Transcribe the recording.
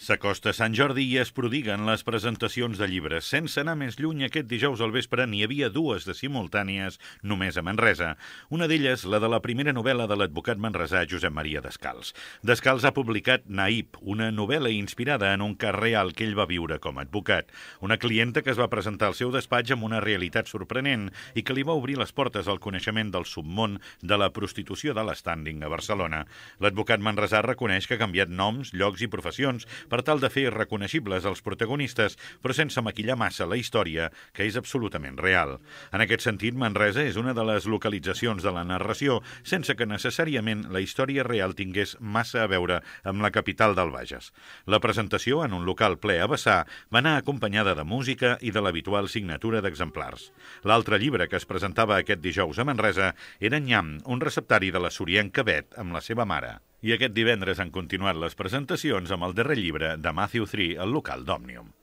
S'acosta Sant Jordi i es prodiguen les presentacions de llibres. Sense anar més lluny, aquest dijous al vespre n'hi havia dues de simultànies només a Manresa. Una d'elles, la de la primera novel·la de l'advocat manresà Josep Maria Descals. Descals ha publicat Naïp, una novel·la inspirada en un cas real que ell va viure com a advocat. Una clienta que es va presentar al seu despatx amb una realitat sorprenent i que li va obrir les portes al coneixement del submón de la prostitució de l'estànding a Barcelona. L'advocat manresà reconeix que ha canviat noms, llocs i professions per tal de fer reconeixibles els protagonistes, però sense maquillar massa la història, que és absolutament real. En aquest sentit, Manresa és una de les localitzacions de la narració, sense que necessàriament la història real tingués massa a veure amb la capital del Bages. La presentació, en un local ple a vessar, va anar acompanyada de música i de l'habitual signatura d'exemplars. L'altre llibre que es presentava aquest dijous a Manresa era Nyam, un receptari de la sorienca Bet amb la seva mare. I aquest divendres han continuat les presentacions amb el darrer llibre de Matthew III al local d'Òmnium.